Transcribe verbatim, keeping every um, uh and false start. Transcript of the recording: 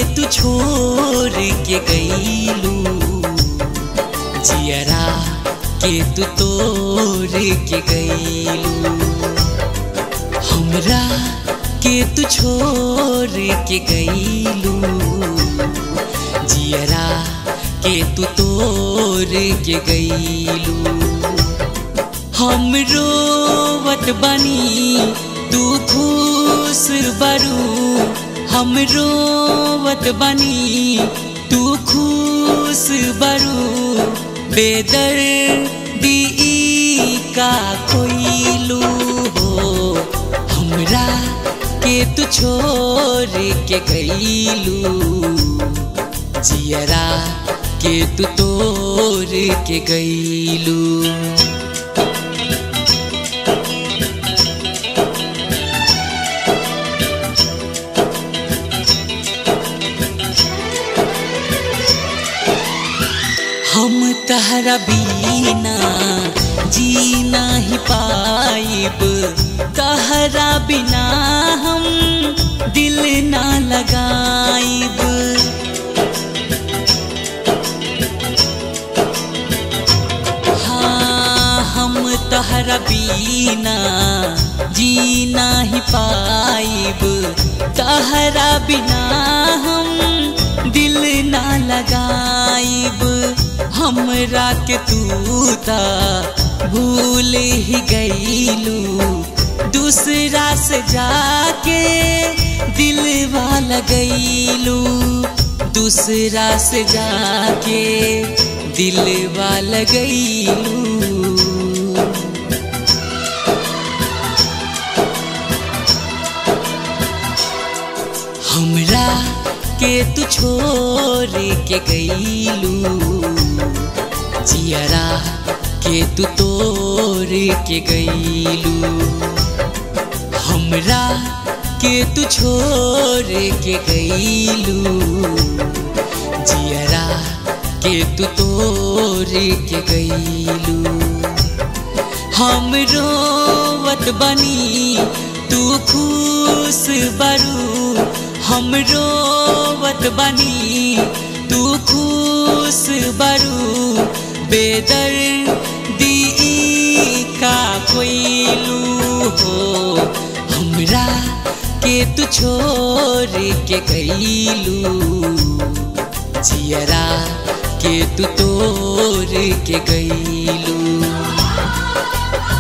तू छोड़ के गईलू, जियरा के तू तोड़ के गईलू, हमरा के तू छोड़ के गईलू, जियरा के तू तोड़ के गईलू। हम रोवत बनी तू खुश बरू, हम रोवत बनी तू खुश बरू, बेदर्दी का कोइलू हो, हमरा के तू छोड़ के गईलू, जियरा के तू तोड़ के गईलू। हम तहरा बिना जी नहीं पाइब, तहरा बिना हम दिल ना लगाइब, हाँ हम तहरा बिना जी नहीं पाइब, तहरा बिना हम दिल ना लगाइब, हमरा के तू ता भूल ही गईलू, दूसरा से जाके दिलवा लगईलू, दूसरा से जाके दिलवा लगईलू। हमरा के तू छोड़ के गईलू, जियरा के तू तोड़ के गईलू, हमरा के तू छोड़ के गईलू, जियरा के तू तोड़ के गईलू। हम रोवत बनी तू खुश बरू, हम रोवत बनी तू खुश बरू, बेदर्दी का कोइलू हो, हमरा के तू छोड़ के गईलू, जियरा के तू तोड़ के गईलू।